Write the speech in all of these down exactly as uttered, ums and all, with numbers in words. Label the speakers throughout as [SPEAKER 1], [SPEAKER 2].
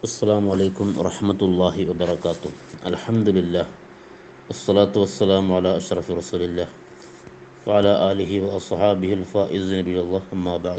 [SPEAKER 1] السلام عليكم ورحمة الله وبركاته. الحمد لله والصلاة والسلام على أشرف رسول الله وعلى آله وأصحابه الفائزين بالله أما بعد.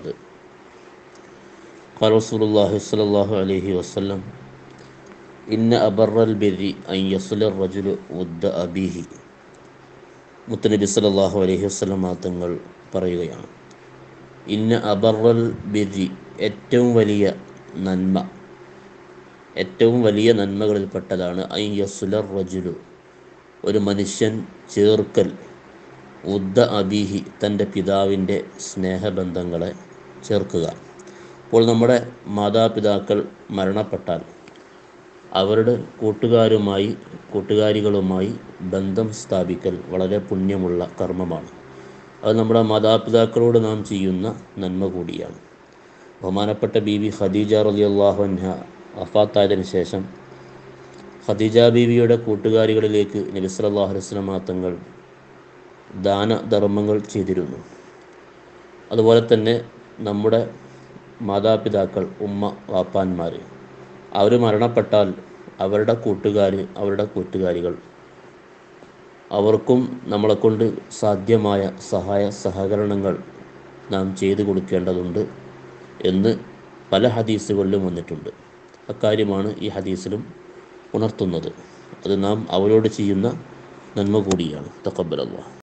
[SPEAKER 1] قال رسول الله صلى الله عليه وسلم إن أبر البر أن يصل الرجل ود أبيه. മുത്തനബി സല്ലല്ലാഹു അലൈഹി വസല്ലം തങ്ങൾ പറയുകയാണ്, ഇന്ന അബറൽ ബിരി, ഏറ്റവും വലിയ നന്മ, ഏറ്റവും വലിയ നന്മകളിൽപ്പെട്ടതാണ് ഐ യസ്ലർ റജുലു, ഒരു മനുഷ്യൻ ചേർക്കൽ, ഉദ്ദ അബീഹി, തൻ്റെ പിതാവിൻ്റെ സ്നേഹബന്ധങ്ങളെ ചേർക്കുക. അപ്പോൾ നമ്മുടെ മാതാപിതാക്കൾ മരണപ്പെട്ടാൽ അവരുടെ കൂട്ടുകാരുമായി കൂട്ടുകാരികളുമായി ബന്ധം സ്ഥാപിക്കൽ വളരെ പുണ്യമുള്ള കർമ്മമാണ്. അത് നമ്മുടെ മാതാപിതാക്കളോട് നാം ചെയ്യുന്ന നന്മ കൂടിയാണ്. ബഹുമാനപ്പെട്ട ബീവി ഖദീജ റളിയല്ലാഹു അൻഹ വഫാത്തായതിനു ശേഷം ഖദീജ ബീവിയുടെ കൂട്ടുകാരികളിലേക്ക് നബി സല്ലല്ലാഹു അലൈഹി വസല്ലം തങ്ങൾ ദാനധർമ്മങ്ങൾ ചെയ്തിരുന്നു. അതുപോലെ തന്നെ നമ്മുടെ മാതാപിതാക്കൾ, ഉമ്മ വാപ്പാന്മാർ, അവർ മരണപ്പെട്ടാൽ അവരുടെ കൂട്ടുകാർ, അവരുടെ കൂട്ടുകാരികൾ, അവർക്കും നമ്മളെക്കൊണ്ട് സാധ്യമായ സഹായ സഹകരണങ്ങൾ നാം ചെയ്തു കൊടുക്കേണ്ടതുണ്ട് എന്ന് പല ഹദീസുകളിലും വന്നിട്ടുണ്ട്. അക്കാര്യമാണ് ഈ ഹദീസിലും ഉണർത്തുന്നത്. അത് നാം അവരോട് ചെയ്യുന്ന നന്മ കൂടിയാണ്. തഖബ്ബലല്ലാഹ്.